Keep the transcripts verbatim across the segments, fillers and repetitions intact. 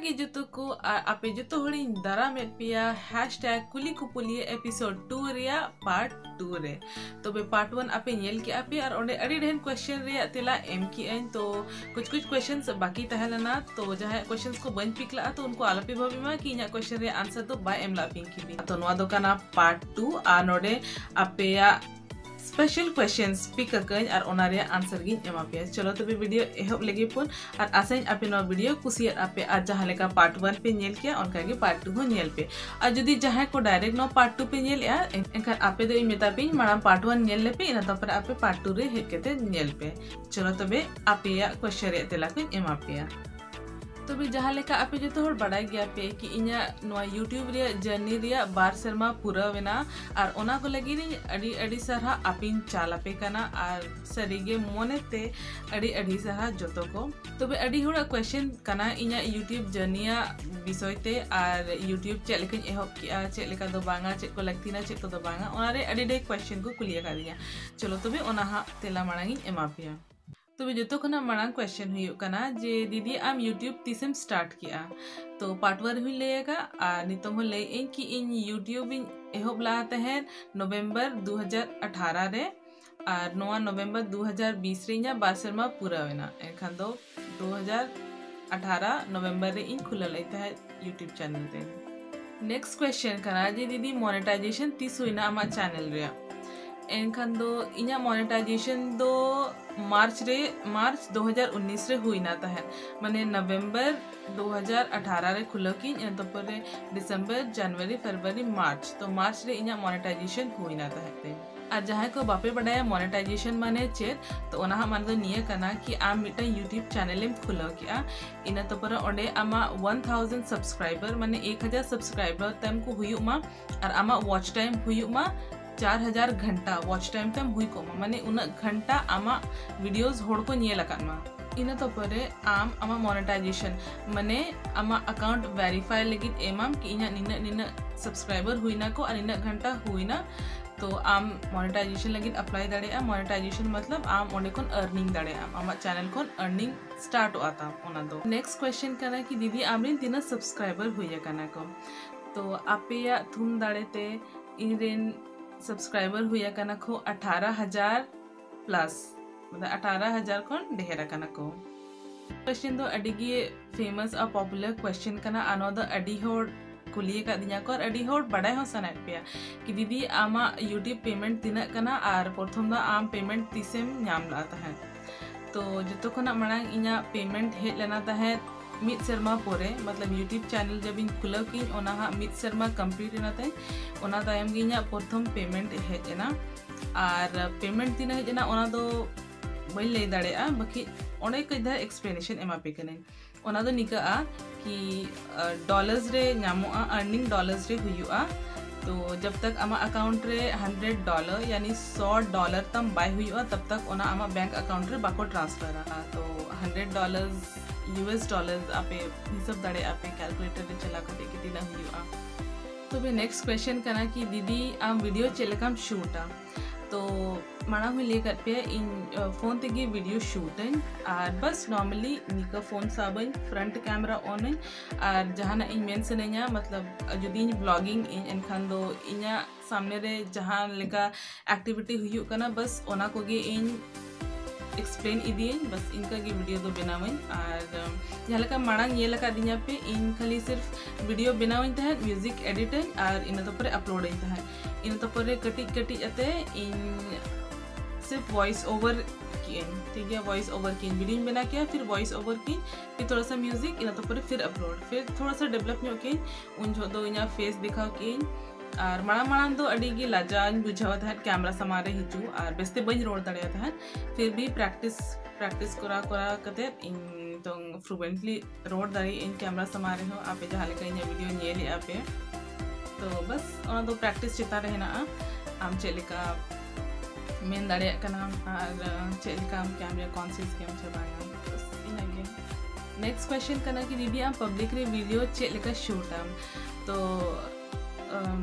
गे जुतो को आपे जुतो हड़ी दारा में पिया हैशटैग कुली कुपुलिया एपिसोड टू रिया पार्ट टू रे तो बे पार्ट वन आपे नेल के आपे और ओंडे अड़ी ढेर क्वेश्चन रिया तेला एम की एन तो कुछ कुछ क्वेश्चंस बाकी तहलना तो जहां क्वेश्चंस को बन पिकला तो उनको आलपे भाबीमा कि इना क्वेश्चन रे आंसर तो बाय एमला पिंकी भी तो नोआ दो काना पार्ट टू आ नोडे आपे या स्पेशल क्वेश्चंस पिक अकन और ओनारे आंसर गिन एमा पे चलो तो वीडियो एहब लगे पुन और आसाइन आपे नो वीडियो कुसिया आपे आज जहां लेका पार्ट वन पे नेल किया उनका के पार्ट टू हो नेल पे और जदी जहां को डायरेक्ट नो पार्ट टू पे नेल या एनका आपे दो मेता पे मारा पार्ट वन नेल ले पे इना तो पर आपे पार्ट टू रे हेकेते नेल पे चलो तबे आपे या क्वेश्चन रे तेला को एमा पे तो भी जहाँ लेका आपे जो तो हर बड़ा गया पे कि इन्या नोआ यूट्यूब रे जर्नी रे बार शर्मा पूरा वेना और ओना को लगी नी अड़ी अड़ी सरहा आपिन चाला पे कना और सरीगे मोने ते अड़ी अड़ी सरहा जोतो को तो भी अड़ी हुड़ा क्वेश्चन कना इन्या यूट्यूब जर्निया विषय ते और यूट्यूब चेक लेकिन एहब किया चेक लेका दो बांगा चेक को लगती ना चेक को दो बांगा ओना रे अड़ी डे क्वेश्चन को कुलिया का दिया चलो तो भी ओना हा तेला मांगी एमा पिया तो भी जो खना मांग क्वेश्चन हुआ जे दीदी आम यूट्यूब तीसम स्टार्ट किया तो पार्ट वन हुई लेगा और नितों हो ले इन कि इन यूट्यूब इन एहब ला तहन नवंबर दो हज़ार अठारह रे और नोआ नवंबर दो हज़ार बीस रे इना बार शर्मा पूरा वेना एखान दो दो हज़ार अठारह नवंबर रे इन खुला लेता है यूट्यूब चैनल ते नेक्स्ट क्वेश्चन कना जे दीदी मोनेटाइजेशन तीस हुई ना आमा चैनल रे एनखान दो इना मोनेटाइजेशन दो मार्च रे मार्च दो हज़ार उन्नीस रे हुई ना तहन माने नवंबर दो हज़ार अठारह रे खुलो की तो पर दिसंबर जनवरी फरवरी मार्च तो मार्च रे इना मोनेटाइजेशन हुई ना तहन और जहाँ को बापे बढ़ाया मोनेटाइजेशन माने चेत तो ओना मान दो निया कना कि आम मिटा यूट्यूब चैनल एम खुलो किया इना तो पर ओंडे आमा वन थाउजेंड सब्सक्राइबर माने एक हजार सब्सक्राइबर तम को हुयुमा और आमा वॉच टाइम हुयुमा चार हजार घंटा वॉच टाइम तम हुई को माने उन घंटा आमा वीडियोस होड़ को निये लकानमा इना तो परे आम आमा मोनेटाइजेशन माने आमा अकाउंट वेरीफाई लगी एमाम कि इना निना निना सब्सक्राइबर हुई ना को और निना घंटा हुई ना तो आम मोनेटाइजेशन लगी अप्लाई दाड़े मोनेटाइजेशन मतलब आम ओंडे कोन अर्निंग दाड़े आमा चैनल कोन अर्निंग स्टार्ट आता ओना दो नेक्स्ट क्वेश्चन कना कि दीदी आमरिन तीना सब्सक्राइबर हुई कना को तो आपे या थुम दाड़े ते इनरेन सब्सक्राइबर हुआ कना को अठारह हजार प्लस मतलब अठारह हजार को ढेर कना को क्वेश्चन दो अडिगे फेमस और पॉपुलर क्वेश्चन कना आनो दो अडी होड़ कुलिए का दिया को और अडी होड़ बड़ा हो सना पे कि दीदी आमा यूट्यूब पेमेंट तिना कना और प्रथम दो आम पेमेंट तीसेम नाम लाता है तो जो खना मांग इना पेमेंट हेज लेना है मिद शर्मा पोरे मतलब यूट्यूब चैनल जब इन खुला की ओना हा मिद शर्मा कंप्लीट एना ते ओना तायम गी इना प्रथम पेमेंट हेज एना और पेमेंट तिना हेज एना ओना दो बई ले दाड़े आ बाकी ओने कदा एक्सप्लेनेशन एमा पे कने ओना दो निका आ कि डॉलर्स रे नामो आ अर्निंग डॉलर्स रे हुयुआ तो जब तक आमा अकाउंट रे हंड्रेड डॉलर यानी सौ डॉलर तम बाय हुयुआ तब तक ओना आमा बैंक अकाउंट रे बाको ट्रांसफर आ तो हंड्रेड डॉलर्स यूएस डॉलर्स आपे हिसाब दाड़े आपे कैलकुलेटर रे चला को देखि दिना हुआ तो बे नेक्स्ट क्वेश्चन कना कि दीदी आम वीडियो चेलकम शूट आ तो माना हुई लेकर पे इन फोन तेगे वीडियो शूट और बस नॉर्मली निका फोन साबन फ्रंट कैमरा ऑन और जहाँ इन मेन से नहीं मतलब जुदी ब्लॉगिंग इन एनखान दो इना सामने रे जहाँ लेका एक्टिविटी हुई कना बस ओना को गे इन एक्सप्लेन इदियन बस इनका की वीडियो दो बनावन और जहाँ लका मांग ये लका दिया पे इन खाली सिर्फ वीडियो बनावन तहन म्यूजिक एडिटिंग और इन तो परे अपलोड तहन इन तो परे कटिज कटिज अते इन सिर्फ वॉइस ओवर किन ठीक है वॉइस ओवर किन वीडियो बना किया फिर वॉइस ओवर किन फिर थोड़ा सा म्यूजिक इन तो परे फिर अपलोड फिर थोड़ा सा डेवलप नो किन उन जो दो इन फेस दिखाओ किन और माड़ा माड़ा दो अड़ी लाजान बुझाव तहन कैमरा समारे हिजू और बेस्ते बन रोड दाड़े तहन फिर भी प्रैक्टिस प्रैक्टिस करा करा कते इन तो फ्लुएंटली रोड दाड़ी इन कैमरा समारे हो आपे जहाँ लेका इन वीडियो नेले आपे तो बस ओना दो प्रैक्टिस चिता रहना आम चेलिका मेन दाड़े कना और चेलिका आम कैमरा कॉन्शियस केम चबाया बस इनागे नेक्स्ट क्वेश्चन कना कि दीदी आम पब्लिक रे वीडियो चेलिका शूट आम तो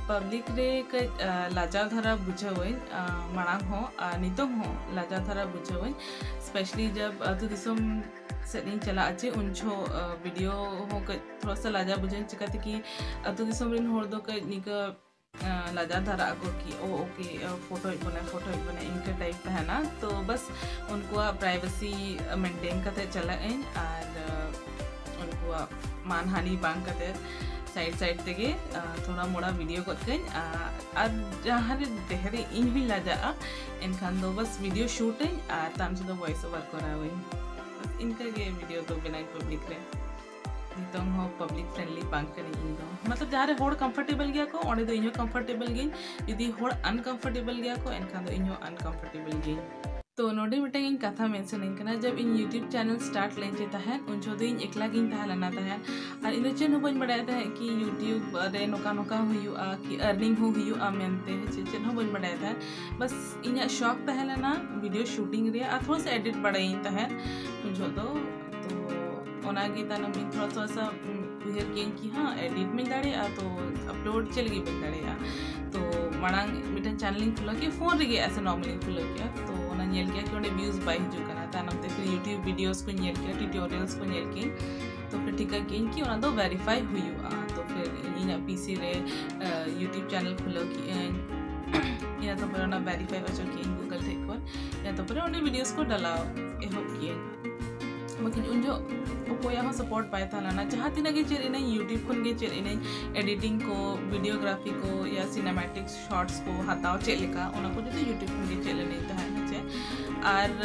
पब्लिक रे कई लाजा धरा बुझावई मांग हो नितों हो लाजा धरा बुझावई स्पेशली जब अतु दिसम सेटिंग चला अच्छे उनछो वीडियो हो कई थोड़ा सा लाजा बुझाई चिकाते कि अतु दिसम रिन होड़ दो कई निका लाजा धरा को कि ओ ओके फोटो बने फोटो बने इनके टाइप है ना, तो बस उनको प्राइवेसी मेंटेन करते चला इन और उनको मानहानि बांग करते साइड साइड तेगे थोड़ा मोड़ा वीडियो करें और जहाँ देहरे इन भी लाजा इनखान दो बस वीडियो शूटिंग और ताम से दो वॉइस ओवर करावें बस इनका के वीडियो तो बिना पब्लिक रे नितों हो पब्लिक फ्रेंडली बांग करें इन दो मतलब जहाँ रे होड़ कंफर्टेबल गया को ओंडे दो इन्हो कंफर्टेबल गिन यदि होड़ अनकंफर्टेबल गया को इनखान दो इन्हो अनकंफर्टेबल गिन। तो नोडे मिटे इन कथा मेंशन करना जब इन यूट्यूब चैनल स्टार्ट लेंचे तहन उन जो इन एकला गिन तहलना तहन और इन चेन हो बन बड़ाय तहन कि यूट्यूब रे नोका नोका हुयुआ कि अर्निंग हो हुयुआ मेनते चेन हो बन बड़ाय तहन बस इना शौक तहलना वीडियो शूटिंग रे आ थोड़ा सा एडिट बड़ाई तहन उन जो दो तो ओना गे ताना मिन थोड़ा थोड़ा सा उहर के कि हां एडिट में दाड़े आ तो अपलोड चल गी बन दाड़े तो मांग मिटन चैनलिंग खुला के फोन रे ऐसे नॉर्मली खुला के तो नेल के कि व्यूज बाय हिजू कना तानमते फिर यूट्यूब वीडियोस को नेल के ट्यूटोरियल्स को नेल के तो फिर ठीक है कि ओना दो वेरीफाई हुयुआ तो फिर इन पीसी रे यूट्यूब चैनल खुलो कि या तो फिर ओना वेरीफाई हो कि गूगल थे को या तो फिर ओने वीडियोस को डालाओ एहो किए मकिन उन जो कोया हो सपोर्ट पाए था लाना जहाँ तीन के चेर इन्हें यूट्यूब खुन के चेर इन्हें एडिटिंग को वीडियोग्राफी को या सिनेमैटिक शॉट्स को हटाओ चेक लिखा उन्हें को जो यूट्यूब खुन के चेल नहीं था है चे और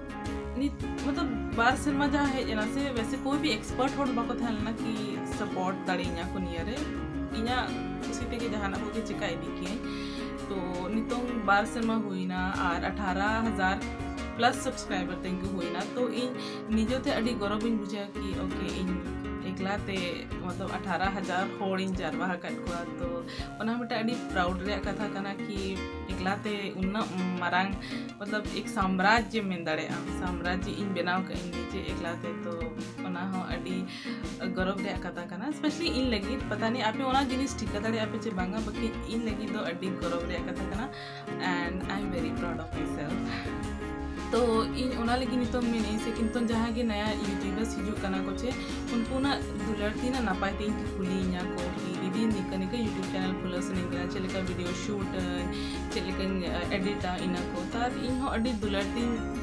मतलब बार सिनेमा जहाँ है जना से वैसे कोई भी एक्सपर्ट होड़ बाको था लाना कि सपोर्ट दाड़ी इन्या को नियरे इन्या उसी पे के जहाँ ना हो के चिकाई दिखिए तो नितों बार सिनेमा हुई ना और अठारह हजार प्लस सब्सक्राइबर तेंग हुई ना तो इन निजो ते अड़ी गौरव इन बुझा कि ओके इन एकला ते मतलब अठारह हजार होड़ इन जारवा कट को तो ओना मिटा अड़ी प्राउड रे कथा कना कि एकला ते उन्ना मारांग मतलब एक साम्राज्य में दड़े साम्राज्य इन बनाव का इन निजे एकला ते तो ओना हो अड़ी गौरव रे कथा कना स्पेशली इन लगी पता नहीं आपे ओना जिनिस ठीक दड़े आपे चे बांगा बकी इन लगी तो अड़ी गौरव रे कथा कना and I am very proud of myself. तो इन ओना लगी नितो में नहीं से किंतु जहाँ के नया यूट्यूबर्स हिजू कना को चे उनको ना दुलड़ती ना नापाय तीन की खुली इन्या को कि दीदी निका निका यूट्यूब चैनल खुला से नहीं कना चले का वीडियो शूट चले का एडिट इना को तार इन हो अड़ी दुलड़ती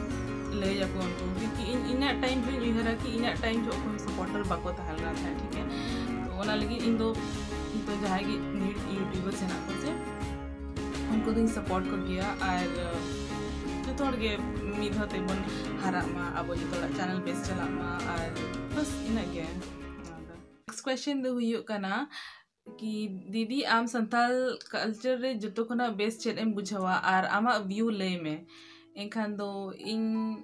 ले जाको उनको क्योंकि इन इना टाइम भी नहीं हरा कि इना टाइम जो कोई सपोर्टर बाको तहल रहा था ठीक है तो ओना लगी इन दो तो जहाँ की यूट्यूबर्स है ना को से उनको तो सपोर्ट को किया और जो गे मीद होते बन हरा मा अब जो थोड़ा चैनल बेस चला मा और बस इना गे। नेक्स्ट क्वेश्चन दो हुई कना कि दीदी आम संताल कल्चर रे जतो कना बेस चेट एम बुझावा और आमा व्यू ले में एनखान दो इन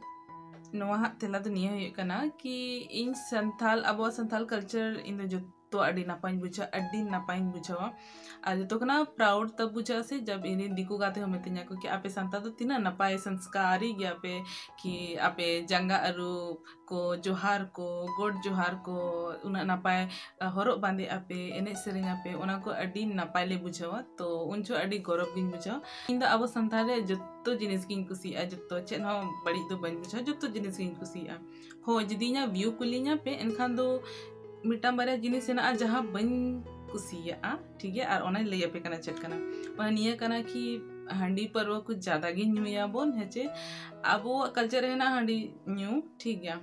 नोहा तेला तो निया हुई कना कि इन संताल अब संताल कल्चर इन जो तो अड़ी नापाई बुझा अड़ी नापाई बुझावा आज तो कना प्राउड तब बुझा से जब इन्हें दिकू गाते हो मितन्या को कि आपे संता तो तीना नपाए संस्कारी गया पे कि आपे जंगा अरु को जोहार को गोड जोहार को उना नपाए हरो बांधे आपे एने सेरेंग आपे उना को अड़ी नपाई ले बुझावा तो उन जो अड़ी गौरव गिन बुझा इन द अब संता रे जत्तो जिनिस गिन कुसी आ जत्तो चेन हो बड़ी तो बन बुझा जत्तो जिनिस गिन कुसी आ हो जदीना व्यू कुलिnya पे एनखान दो मिटा बारे जिनिस ना जहाँ बन कुसिया ठीक है और ओना लई पे कना चेक कना ओना निया कना कि हांडी परवा कुछ ज्यादा गे न्यूया बोन हेचे अबो कल्चर है ना हांडी न्यू ठीक है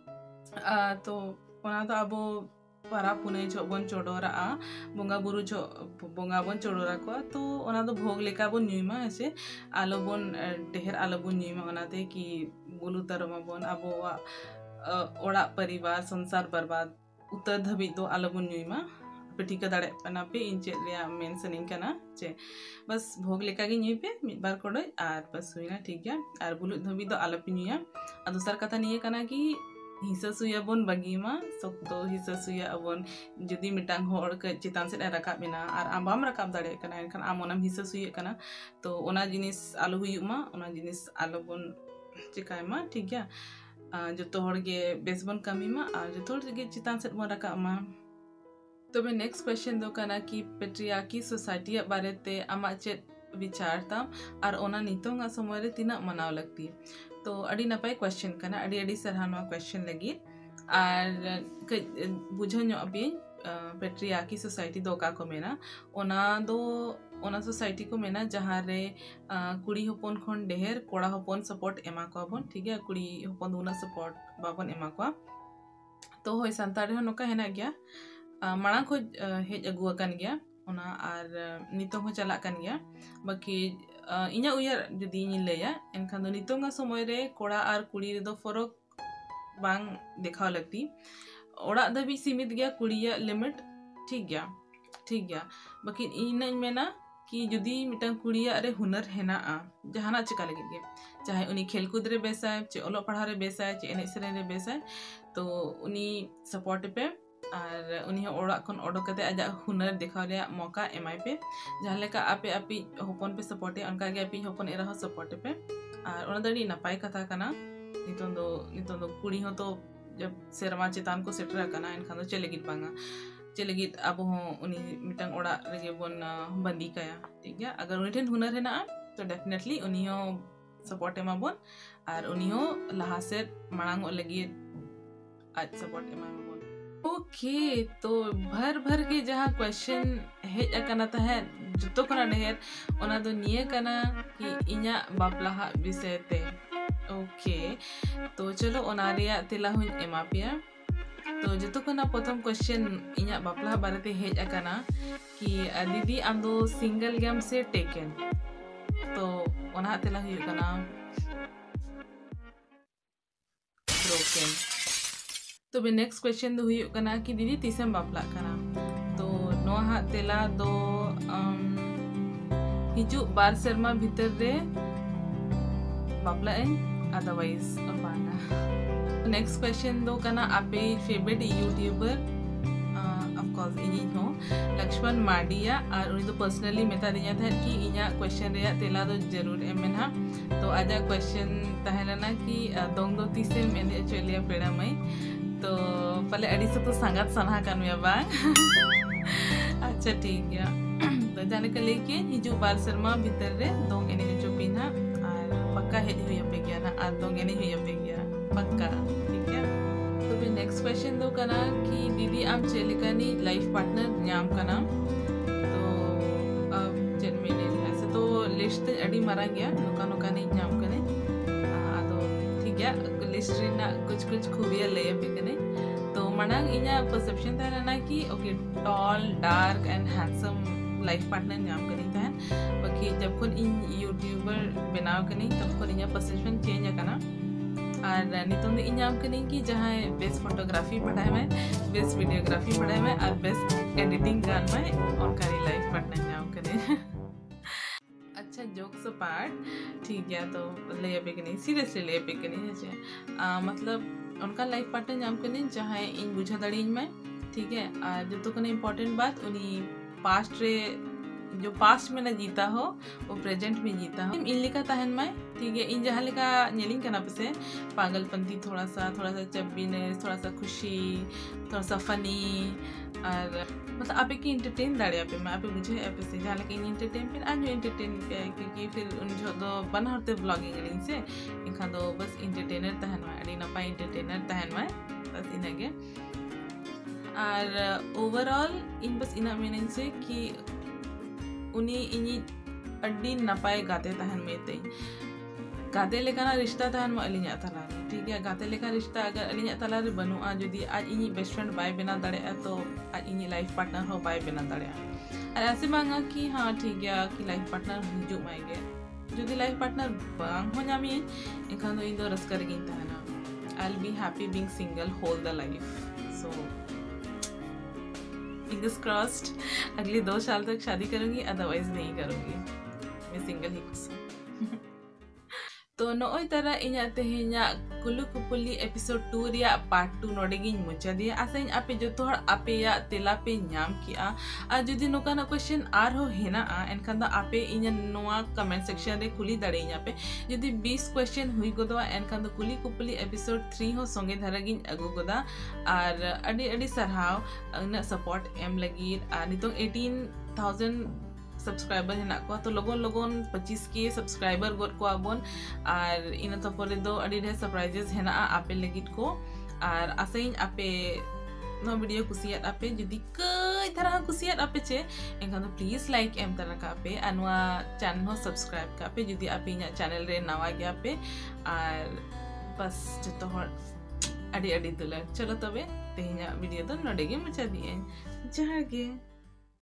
आ, तो ओना तो अबो पारा पुने जो बन चोडोरा आ बोंगा बुरु जो बोंगा बन चोडोरा को तो ओना तो भोग लेका बन न्यूमा ऐसे आलो बन ढेर आलो बन न्यूमा ओना ते कि बुलु तरमा बन अबो ओड़ा परिवार संसार बर्बाद उत्तर धबी दो आलो बन न्यूमा पे ठीक दाड़े पना पे इन चेक रे मेंशनिंग कना चे बस भोग लेका गे न्यूई पे मिद बार कोडो आर बस हुईना ठीक है आर बुलु धबी दो आलो पे न्यूया आ दूसर कथा निये कना कि हिस्सा सुया बन बगीमा सब तो हिस्सा सुया अबन जदी मिटांग होड़ के चितान से रकाब मेना और आम रकाब दाड़े कना एनखान आम ओनाम हिस्सा सुया कना तो ओना जिनिस आलो हुयुमा ओना जिनिस आलो बन चिकाय मा ठीक है जो तो होड़ गे बेस बन कमी मा और जो तो होड़ गे चितान से बन रकाब मा तो मैं नेक्स्ट क्वेश्चन दो कना कि पेट्रियार्की सोसाइटी बारे ते आमा चेत विचार ताम और ओना नितोंगा समय रे तिना मनाव लगती है। तो अड़ी नपाय क्वेश्चन कना अड़ी अड़ी सरहानवा क्वेश्चन लगी और बुझो ᱧᱚᱜ ᱟᱵᱤᱱ पेट्रियार्की सोसाइटी दो का को मेना ओना दो ओना सोसाइटी को मेना जहाँ रे कुड़ी होपन खन ढेर कोड़ा होपन सपोर्ट एमा को बन ठीक है कुड़ी होपन उना सपोर्ट बाबन एमा को तो होय संतार हो नोका हेना गया मांग को हेज अगु अकन गया ओना आर नितों हो चला कन गया बाकी इना उयर जदी नी लेया एनखान दो नितोंगा समय रे कोड़ा आर कुड़ी रे दो फरक बांग देखाव लगती ओड़ा दबी सीमित गया कुड़िया लिमिट ठीक गया ठीक गया बाकी इन मेना कि जुदी मिटन कुड़िया रे हुनर हेना जहाना चिका लगे गया चाहे उनी खेलकूद रे बेसाय चे ओलो पढ़ा रे बेसाय चे एने सेरे रे बेसाय तो उनी सपोर्ट पे और उनी ओड़ा खन ओडो कते आजा हुनर दिखाव रे मौका एमआई पे जहां लेका आपे आपी होपन पे सपोर्टे अनका गे आपी होपन एरा हो सपोर्ट पे और ओना दड़ी नपाय कथा कना नितों दो नितों दो कुड़ी हो तो जब सेरमा चेतान को सेटर कना एनखान दो चलेगित बांगा चलेगित अब हो उनी मिटंग ओड़ा रेगे बोन बंदी कया ठीक है अगर उनी ठेन हुनर हेना तो डेफिनेटली उनी हो सपोर्ट एमा बोन और उनी हो लहा से मांग लगी आज सपोर्ट एमा बोन ओके तो भर भर के जहाँ क्वेश्चन हेज अकना तहे जतो कना ढेर ओना दो निये कना कि इnya बापला विषय ते ओके तो चलो ओना रिया तेला हुन एमा पिया तो जतो कना प्रथम क्वेश्चन इnya बापला बारे ते हेज अकना कि दीदी आम दो सिंगल गेम से टेकन तो ओना तेला हुय कना ब्रोकन तो बे नेक्स्ट क्वेश्चन दो हुय कना कि दीदी तीसम बापला कना तो नोआ हा तेला दो हिजु बार शर्मा भीतर रे बापला एन अदरवाइज बांगा नेक्स्ट क्वेश्चन दो कना आपे फेवरेट यूट्यूबर ऑफ कोर्स इनी हो लक्ष्मण माडिया और उनी तो पर्सनली मेता दिया था कि इना क्वेश्चन रे तेला दो जरूर एमेना तो आजा क्वेश्चन तहलना कि दोंग दो तीसे मेने चलिया पेड़ा मई तो पहले अड़ी से तो संगत सना कान में बा अच्छा ठीक है तो जाने के लेके हिजु बार शर्मा भीतर रे दोंग एने जो पिना और पक्का हेज हुई पे गया ना आ दोंग एने हुई पे गया पक्का ठीक है तो फिर नेक्स्ट क्वेश्चन दो कना कि दीदी आम चेलिकानी लाइफ पार्टनर नाम कना तो अब जन्मेने ऐसे तो लिस्ट अड़ी मारा गया नोका नोका नहीं नाम कने आ तो ठीक है लिस्ट रे ना कुछ कुछ खूबियां ले पे कने तो मनांग इना परसेप्शन था ना कि okay tall dark and handsome life partner नाम करी था बाकी जब खुद इन यूट्यूबर बनाव कनी तब खुद इना परसेप्शन चेंज करना और नितों दे इनाम कनी कि जहाँ बेस्ट फोटोग्राफी पढ़ाए में बेस्ट वीडियोग्राफी पढ़ाए में और बेस्ट एडिटिंग गान में और कारी लाइफ पार्टनर नाम करे अच्छा जोक्स अपार्ट ठीक है तो ले पे कनी सीरियसली ले पे कनी है मतलब उनका लाइफ पार्टनर नाम कनी जहाँ इन बुझा दड़ी में ठीक है और जो तो कने इम्पोर्टेंट बात उन्हीं पास्ट रे जो पास्ट में ना जीता हो वो प्रेजेंट में जीता हो इन लिखा तहन में ठीक है इन जहाँ लिखा नेलिंग करना पे पागलपंती थोड़ा सा थोड़ा सा चब्बीनेस थोड़ा सा खुशी थोड़ा सा फनी और मतलब आप एक इंटरटेन दाड़े पे मैं आप बुझे ऐप से जहाँ लेकिन इंटरटेन फिर आज इंटरटेन पे क्योंकि फिर उन जो दो बना होते ब्लॉगिंग करें से इनका दो बस इंटरटेनर तहन में अड़ी नपा इंटरटेनर तहन में बस इनके और ओवरऑल इन बस इना मीनिंग से कि उनी इनी अड्डी नपाए गाते तहन में ते गाते लेकाना रिश्ता तहन में अलिया तला ठीक है गाते लेका रिश्ता अगर अलिया तला रे बनुआ जदी आज इनी बेस्ट फ्रेंड बाय बना दड़े तो आज इनी लाइफ पार्टनर हो बाय बना दड़े और ऐसे मांगा कि हाँ ठीक है कि लाइफ पार्टनर हिजू मायगे जदी लाइफ पार्टनर बांग हो जामी इनखान दो इन दो रस करेगी तहना I will be happy being single whole the life so fingers crossed अगले दो साल तक शादी करूंगी अदरवाइज नहीं करूंगी मैं सिंगल ही खुश हूँ तो नोय तारा इnya तेहेnya कुलु कुपुली एपिसोड टू रिया पार्ट टू नोडेगिन मुचादिया आसाइन आपे जोतो हर आपे या तेला पे ᱧᱟᱢ किया आ जुदी नोकाना क्वेश्चन आर हो हेना आ एनखान दा आपे इnya नोआ कमेंट सेक्शन रे कुली दाड़ेइया पे जुदी बीस क्वेश्चन हुई गोदवा एनखान दा कुली कुपुली एपिसोड थ्री हो संगे धारागिन अगु गोदा आर अडी अडी सरहाव उना सपोर्ट एम लगी आ नितों एटीन थाउजेंड सब्सक्राइबर हेना को तो लोगोन लोगोन पच्चीस के सब्सक्राइबर गोद को आबोन आर इन तो परे दो अडी ढेर सरप्राइजेस हेना आपे लगित को आर आसाइन आपे नो वीडियो कुसियात आपे जुदी कई तरह कुसियात आपे चे एनखान तो प्लीज लाइक एम तरह का आपे अनवा चैनल हो सब्सक्राइब का आपे जुदी आपे इना चैनल रे नवा गया पे आर बस जतो हर अडी अडी दुलर चलो तबे तेहिना वीडियो तो नोडे गे मुचा दिए जहार गे।